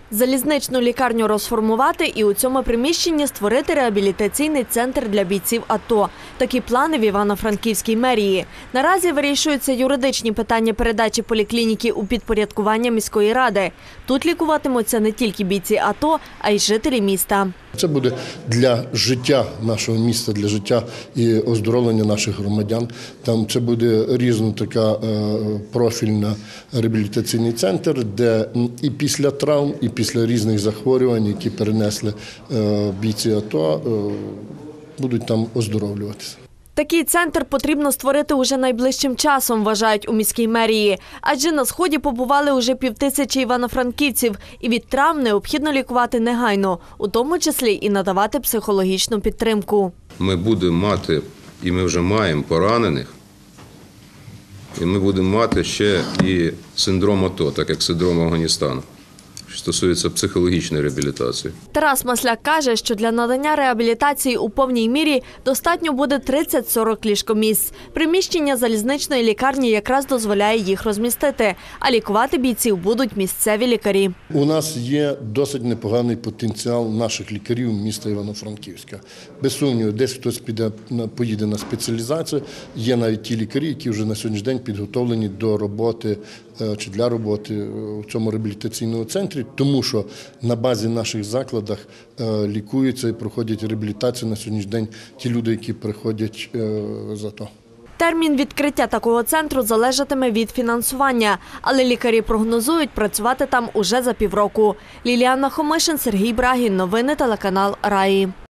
Залізничну лікарню розформувати і у цьому приміщенні створити реабілітаційний центр для бійців АТО. Такі плани в Івано-Франківській мерії. Наразі вирішуються юридичні питання передачі поліклініки у підпорядкування міської ради. Тут лікуватимуться не тільки бійці АТО, а й жителі міста. Це буде для життя нашого міста, для життя і оздоровлення наших громадян. Там це буде різна така профільна реабілітаційний центр, де і після травм, і після різних захворювань, які перенесли бійці АТО, будуть там оздоровлюватися. Такий центр потрібно створити уже найближчим часом, вважають у міській мерії. Адже на Сході побували уже 5000 івано-франківців, і від травм необхідно лікувати негайно, у тому числі і надавати психологічну підтримку. Ми будемо мати, і ми вже маємо поранених, і ми будемо мати ще і синдром АТО, так як синдром Афганістану, що стосується психологічної реабілітації. Тарас Масляк каже, що для надання реабілітації у повній мірі достатньо буде 30-40 ліжкомісць. Приміщення залізничної лікарні якраз дозволяє їх розмістити, а лікувати бійців будуть місцеві лікарі. У нас є досить непоганий потенціал наших лікарів міста Івано-Франківська. Без сумніву, десь хтось поїде на спеціалізацію. Є навіть ті лікарі, які вже на сьогоднішній день підготовлені до роботи чи для роботи у цьому реабілітаційному центрі, тому що на базі наших закладах лікуються і проходять реабілітацію на сьогоднішній день ті люди, які приходять з АТО. Термін відкриття такого центру залежатиме від фінансування, але лікарі прогнозують працювати там уже за півроку. Ліліана Хомишин, Сергій Брагін. Новини телеканал Раї.